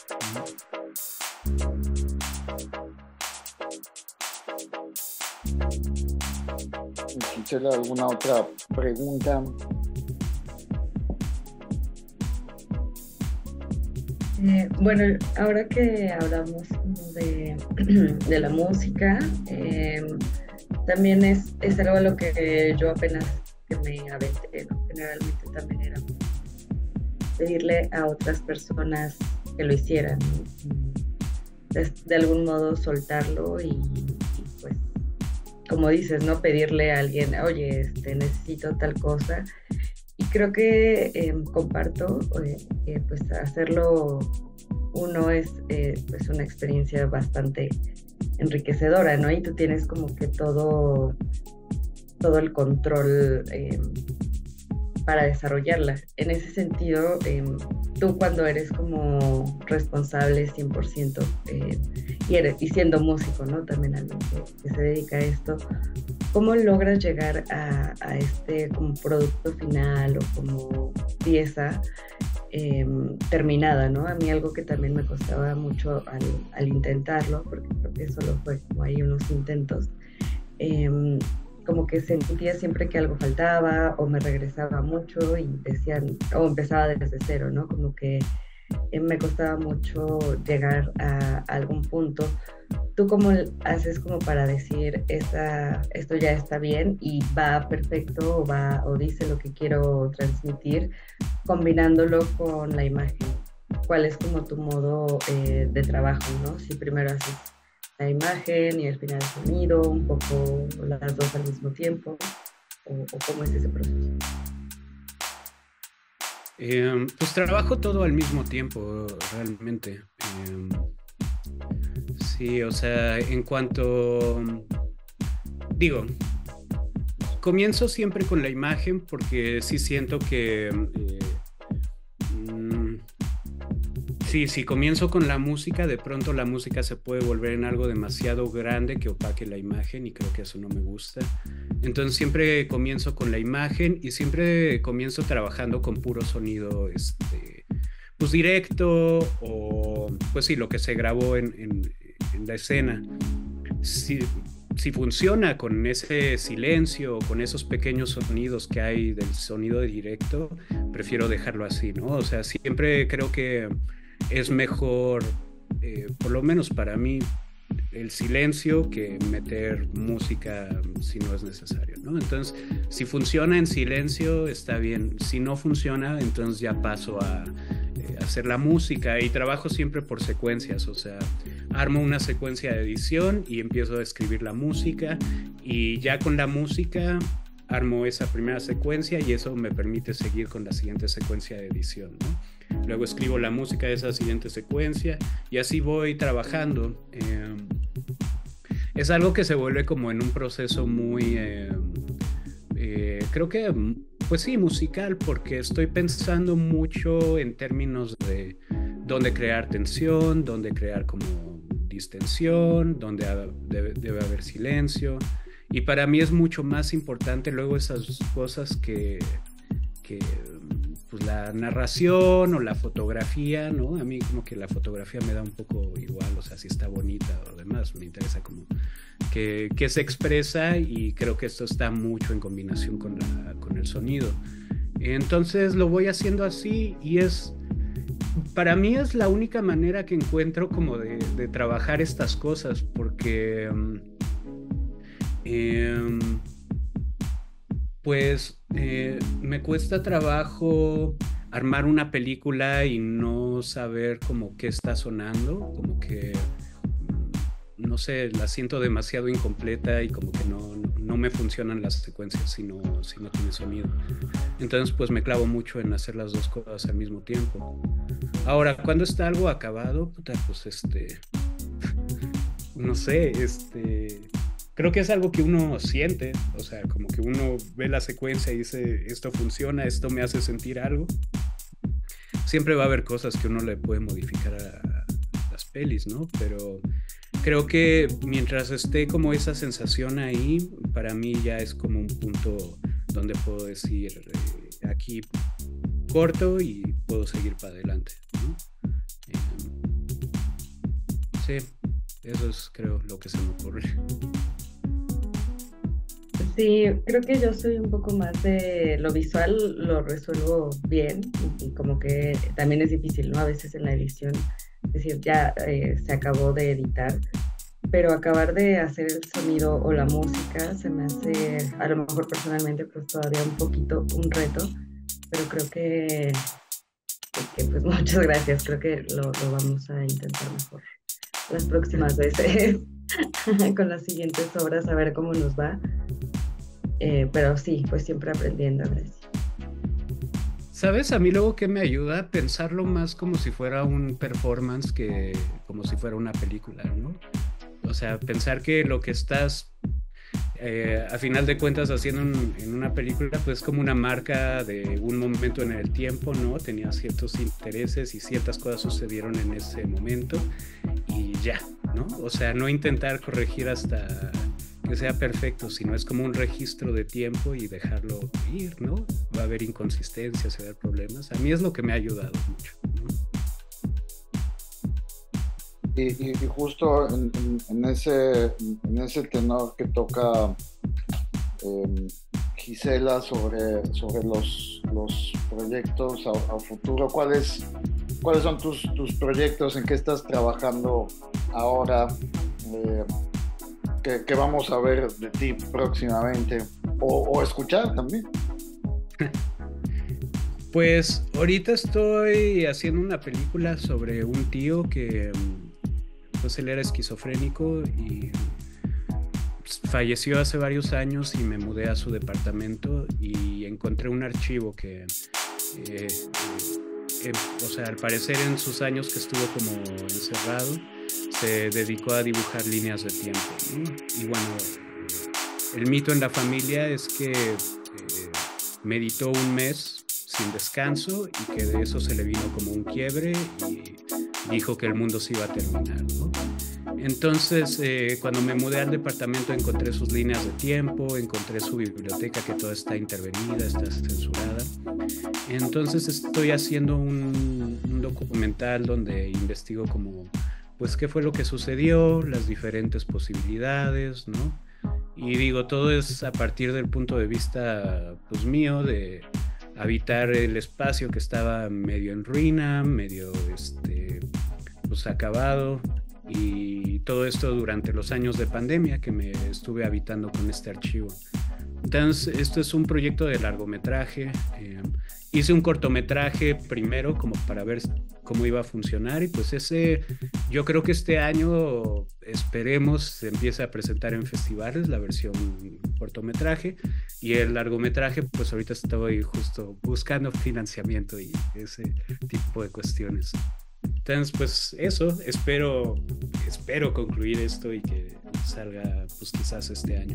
Gisela, ¿alguna otra pregunta? Eh, bueno, ahora que hablamos de, de la música, eh, también es, es algo a lo que yo apenas que me aventé, ¿no? Generalmente también era pedirle a otras personas que lo hicieran, ¿no? de, de algún modo soltarlo y, y pues, como dices, ¿no? Pedirle a alguien, oye, este, necesito tal cosa. Y creo que eh, comparto eh, que pues hacerlo uno es eh, pues una experiencia bastante enriquecedora, ¿no? Y tú tienes como que todo, todo el control eh, para desarrollarla. En ese sentido, eh, tú cuando eres como responsable cien por ciento eh, y, eres, y siendo músico, ¿no? También alguien que, que se dedica a esto, ¿cómo logras llegar a, a este como producto final o como pieza eh, terminada, ¿no? A mí algo que también me costaba mucho al, al intentarlo, porque creo que solo fue como ahí unos intentos, eh, como que sentía siempre que algo faltaba o me regresaba mucho y decían, o empezaba desde cero, ¿no? Como que eh, me costaba mucho llegar a, a algún punto. ¿Tú cómo haces como para decir esta, esto ya está bien y va perfecto o, va, o dice lo que quiero transmitir, combinándolo con la imagen? ¿Cuál es como tu modo eh, de trabajo, ¿no? Si primero haces la imagen y al final el sonido, un poco las dos al mismo tiempo, o, o cómo es ese proceso. Eh, pues trabajo todo al mismo tiempo, realmente. Eh, Sí, o sea, en cuanto, digo, comienzo siempre con la imagen porque sí siento que, eh, mm, sí, si comienzo con la música, de pronto la música se puede volver en algo demasiado grande que opaque la imagen y creo que eso no me gusta. Entonces siempre comienzo con la imagen y siempre comienzo trabajando con puro sonido, este, pues directo o pues sí, lo que se grabó en, en, en la escena. Si, si funciona con ese silencio, con esos pequeños sonidos que hay del sonido de directo, prefiero dejarlo así, ¿no? O sea, siempre creo que es mejor, eh, por lo menos para mí, el silencio que meter música si no es necesario, ¿no? Entonces, si funciona en silencio, está bien. Si no funciona, entonces ya paso a eh, hacer la música y trabajo siempre por secuencias, o sea, armo una secuencia de edición y empiezo a escribir la música y ya con la música armo esa primera secuencia y eso me permite seguir con la siguiente secuencia de edición, ¿no? Luego escribo la música de esa siguiente secuencia y así voy trabajando. Eh, es algo que se vuelve como en un proceso muy, eh, eh, creo que, pues sí, musical, porque estoy pensando mucho en términos de dónde crear tensión, dónde crear como distensión, dónde debe, debe haber silencio. Y para mí es mucho más importante luego esas cosas que... que pues la narración o la fotografía, ¿no? A mí como que la fotografía me da un poco igual, o sea, si está bonita o demás, me interesa como que, que se expresa y creo que esto está mucho en combinación con, la, con el sonido. Entonces lo voy haciendo así y es, para mí es la única manera que encuentro como de, de trabajar estas cosas, porque eh, pues eh, me cuesta trabajo armar una película y no saber como qué está sonando, como que, no sé, la siento demasiado incompleta y como que no, no me funcionan las secuencias si no, si no tiene sonido. Entonces pues me clavo mucho en hacer las dos cosas al mismo tiempo. Ahora, cuando está algo acabado, puta, pues este, no sé, este... creo que es algo que uno siente, o sea, como que uno ve la secuencia y dice, esto funciona, esto me hace sentir algo. Siempre va a haber cosas que uno le puede modificar a las pelis, ¿no? Pero creo que mientras esté como esa sensación ahí, para mí ya es como un punto donde puedo decir, eh, aquí corto y puedo seguir para adelante, ¿no? Eh, sí, eso es creo lo que se me ocurre. Sí, creo que yo soy un poco más de lo visual, lo resuelvo bien y como que también es difícil, ¿no? A veces en la edición, es decir, ya eh, se acabó de editar, pero acabar de hacer el sonido o la música se me hace, a lo mejor personalmente, pues todavía un poquito un reto, pero creo que, que pues muchas gracias, creo que lo, lo vamos a intentar mejor las próximas veces con las siguientes obras, a ver cómo nos va. Eh, pero sí, pues siempre aprendiendo, gracias. ¿Sabes? A mí luego que me ayuda a pensarlo más como si fuera un performance que como si fuera una película, ¿no? O sea, pensar que lo que estás eh, a final de cuentas haciendo en, en una película pues como una marca de un momento en el tiempo, ¿no? Tenía ciertos intereses y ciertas cosas sucedieron en ese momento y ya, ¿no? O sea, no intentar corregir hasta que sea perfecto, sino es como un registro de tiempo y dejarlo ir, ¿no? Va a haber inconsistencias, va a haber problemas. A mí es lo que me ha ayudado mucho, ¿no? Y, y, y justo en, en, en, ese, en ese tenor que toca eh, Gisela sobre, sobre los, los proyectos a, a futuro, ¿cuáles, ¿cuáles son tus, tus proyectos? ¿En qué estás trabajando ahora? Eh, ¿qué, ¿Qué vamos a ver de ti próximamente? O, o escuchar también. Pues ahorita estoy haciendo una película sobre un tío que pues él era esquizofrénico y falleció hace varios años y me mudé a su departamento y encontré un archivo que eh, eh, o sea, al parecer en sus años que estuvo como encerrado se dedicó a dibujar líneas de tiempo, ¿no? Y bueno, el mito en la familia es que eh, meditó un mes sin descanso y que de eso se le vino como un quiebre y dijo que el mundo se iba a terminar, ¿no? Entonces, eh, cuando me mudé al departamento encontré sus líneas de tiempo, encontré su biblioteca que toda está intervenida, está censurada. Entonces estoy haciendo un, un documental donde investigo como, pues, qué fue lo que sucedió, las diferentes posibilidades, ¿no? Y digo, todo es a partir del punto de vista, pues, mío, de habitar el espacio que estaba medio en ruina, medio, este, pues, acabado. Y todo esto durante los años de pandemia que me estuve habitando con este archivo. Entonces, esto es un proyecto de largometraje. Eh, hice un cortometraje primero como para ver cómo iba a funcionar y pues ese, yo creo que este año esperemos se empiece a presentar en festivales la versión cortometraje y el largometraje pues ahorita estoy justo buscando financiamiento y ese tipo de cuestiones. Entonces, pues eso, espero, espero concluir esto y que salga pues quizás este año.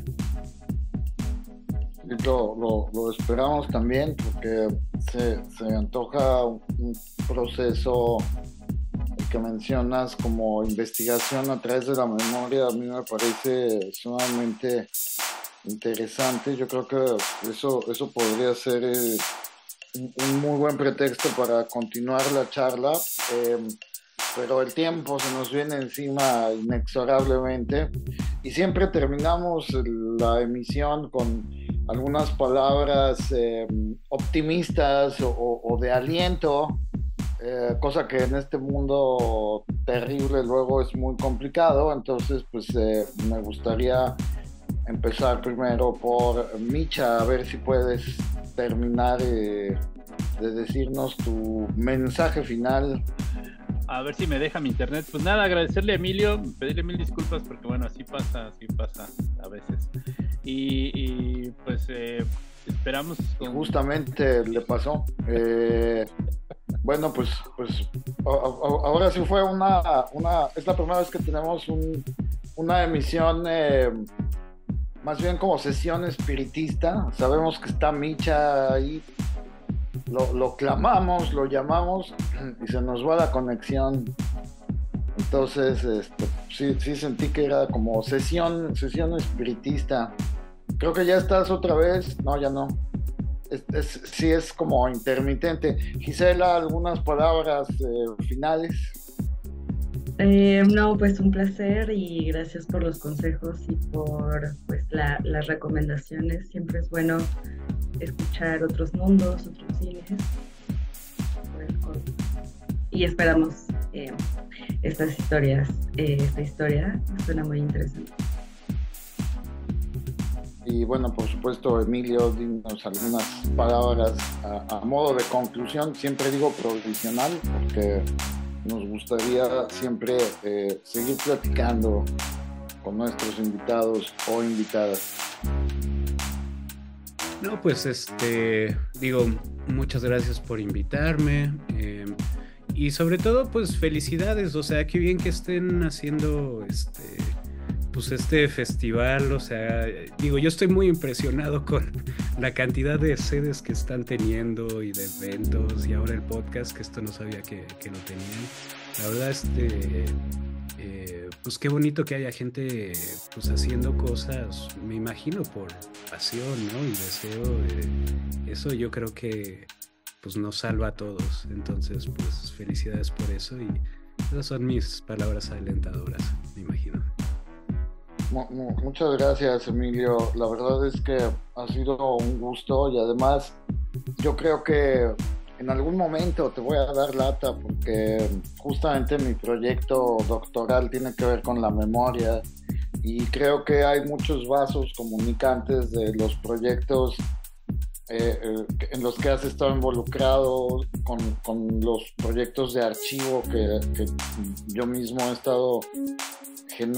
Lo, lo, lo esperamos también porque se, se antoja un proceso que mencionas como investigación a través de la memoria. A mí me parece sumamente interesante. Yo creo que eso, eso podría ser eh, un, un muy buen pretexto para continuar la charla, eh, pero el tiempo se nos viene encima inexorablemente y siempre terminamos la emisión con algunas palabras eh, optimistas o, o de aliento, eh, cosa que en este mundo terrible luego es muy complicado. Entonces pues eh, me gustaría empezar primero por Micha, a ver si puedes terminar eh, de decirnos tu mensaje final. A ver si me deja mi internet. Pues nada, agradecerle a Emilio, pedirle mil disculpas porque bueno, así pasa, así pasa a veces. Y, y pues eh, esperamos... Con... Justamente le pasó. Eh, bueno, pues, pues a, a, ahora sí fue una, una... Es la primera vez que tenemos un, una emisión... Eh, más bien como sesión espiritista. Sabemos que está Micha ahí, lo, lo clamamos, lo llamamos y se nos va la conexión. Entonces este, sí, sí sentí que era como sesión, sesión espiritista. Creo que ya estás otra vez. No, ya no. Es, es, sí es como intermitente. Gisela, algunas palabras eh, finales. Eh, no, pues un placer y gracias por los consejos y por pues la, las recomendaciones. Siempre es bueno escuchar otros mundos, otros cines. Y esperamos eh, estas historias, eh, esta historia suena muy interesante. Y bueno, por supuesto, Emilio, dinos algunas palabras a, a modo de conclusión. Siempre digo provisional porque nos gustaría siempre eh, seguir platicando con nuestros invitados o invitadas. No, pues este, digo, muchas gracias por invitarme eh, y sobre todo, pues felicidades, o sea, qué bien que estén haciendo este, pues este festival, o sea, digo, yo estoy muy impresionado con la cantidad de sedes que están teniendo y de eventos y ahora el podcast, que esto no sabía que, que lo tenían. La verdad, este, eh, pues qué bonito que haya gente pues haciendo cosas, me imagino por pasión, ¿no? Y deseo, de, eso yo creo que pues nos salva a todos. Entonces, pues felicidades por eso y esas son mis palabras alentadoras, me imagino. Muchas gracias, Emilio. La verdad es que ha sido un gusto y además yo creo que en algún momento te voy a dar lata porque justamente mi proyecto doctoral tiene que ver con la memoria y creo que hay muchos vasos comunicantes de los proyectos eh, eh, en los que has estado involucrado, con, con los proyectos de archivo que, que yo mismo he estado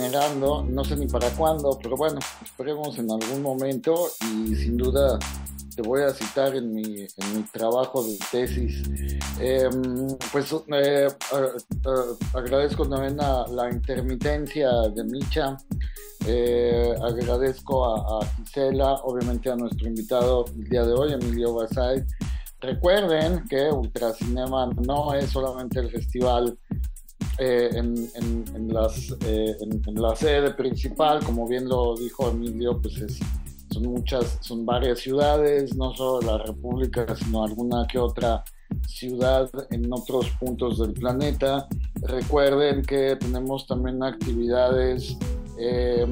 generando, no sé ni para cuándo, pero bueno, esperemos en algún momento y sin duda te voy a citar en mi, en mi trabajo de tesis. Eh, pues eh, uh, uh, agradezco también a la intermitencia de Micha, eh, agradezco a, a Gisela, obviamente a nuestro invitado el día de hoy, Emilio Basay. Recuerden que Ultracinema no es solamente el festival eh, en, en, en, las, eh, en, en la sede principal, como bien lo dijo Emilio, pues es, son muchas, son varias ciudades, no solo la República, sino alguna que otra ciudad en otros puntos del planeta. Recuerden que tenemos también actividades eh,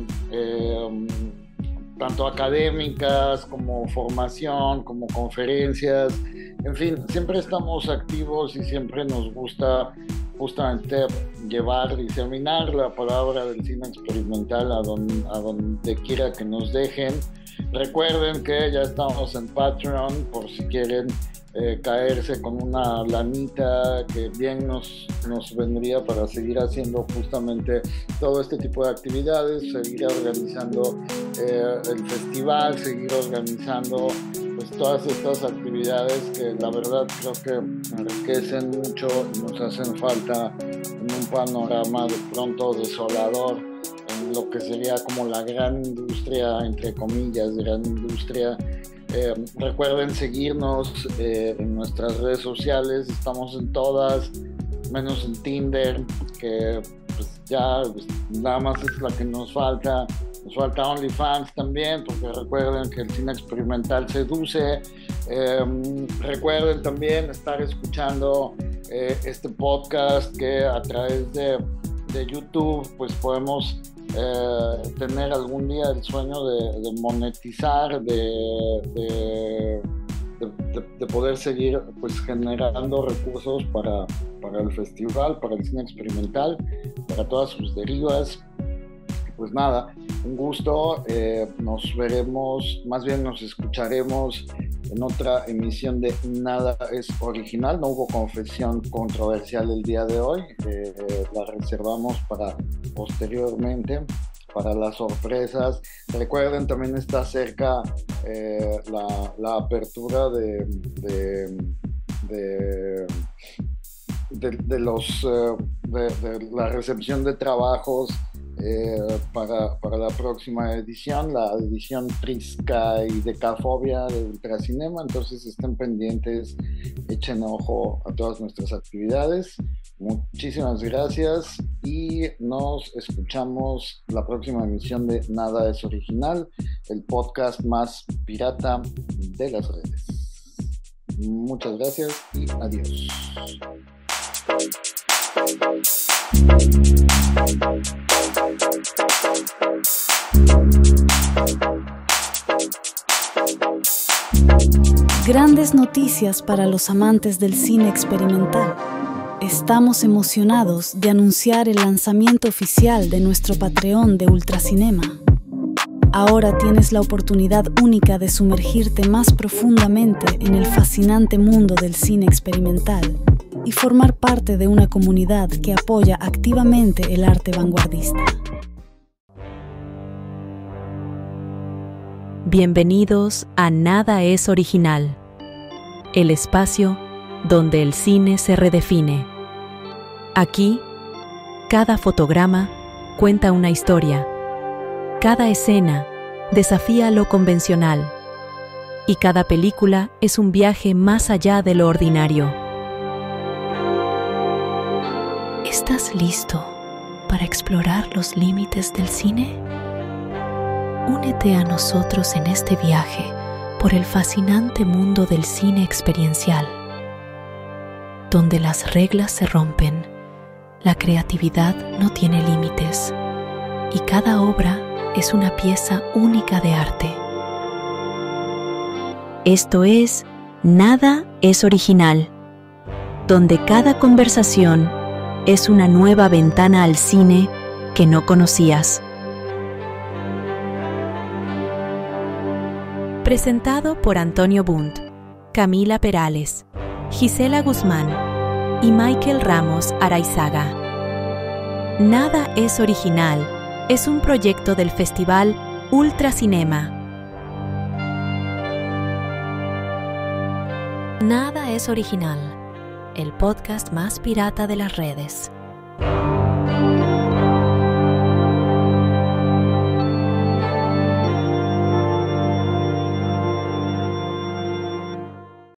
eh, tanto académicas como formación, como conferencias, en fin, siempre estamos activos y siempre nos gusta justamente llevar, diseminar la palabra del cine experimental a donde, a donde quiera que nos dejen. Recuerden que ya estamos en Patreon por si quieren eh, caerse con una lanita que bien nos, nos vendría para seguir haciendo justamente todo este tipo de actividades, seguir organizando eh, el festival, seguir organizando pues todas estas actividades que la verdad creo que enriquecen mucho y nos hacen falta en un panorama de pronto desolador en lo que sería como la gran industria, entre comillas, gran industria. Eh, recuerden seguirnos eh, en nuestras redes sociales, estamos en todas, menos en Tinder, que pues ya pues, nada más es la que nos falta. Nos falta OnlyFans también, porque recuerden que el cine experimental seduce. Eh, recuerden también estar escuchando eh, este podcast, que a través de, de YouTube pues podemos eh, tener algún día el sueño de, de monetizar, de, de, de, de poder seguir pues generando recursos para, para el festival, para el cine experimental, para todas sus derivas. Pues nada, un gusto, eh, nos veremos, más bien nos escucharemos en otra emisión de Nada es Original. No hubo confesión controversial el día de hoy, eh, la reservamos para posteriormente, para las sorpresas. Recuerden, también está cerca eh, la, la apertura de, de, de, de, de los, uh, de, de la recepción de trabajos Eh, para, para la próxima edición, la edición Trisca y Decafobia de Ultracinema. Entonces estén pendientes, echen ojo a todas nuestras actividades. Muchísimas gracias y nos escuchamos la próxima emisión de Nada es Original, el podcast más pirata de las redes. Muchas gracias y adiós. Grandes noticias para los amantes del cine experimental. Estamos emocionados de anunciar el lanzamiento oficial de nuestro Patreon de Ultracinema. Ahora tienes la oportunidad única de sumergirte más profundamente en el fascinante mundo del cine experimental y formar parte de una comunidad que apoya activamente el arte vanguardista. Bienvenidos a Nada es Original, el espacio donde el cine se redefine. Aquí, cada fotograma cuenta una historia, cada escena desafía lo convencional y cada película es un viaje más allá de lo ordinario. ¿Estás listo para explorar los límites del cine? Únete a nosotros en este viaje por el fascinante mundo del cine experiencial, donde las reglas se rompen, la creatividad no tiene límites y cada obra es una pieza única de arte. Esto es Nada es Original, donde cada conversación es una nueva ventana al cine que no conocías. Presentado por Antonio Bundt, Camila Perales, Gisela Guzmán y Michael Ramos Araizaga. Nada es Original es un proyecto del Festival Ultracinema. Nada es original, el podcast más pirata de las redes.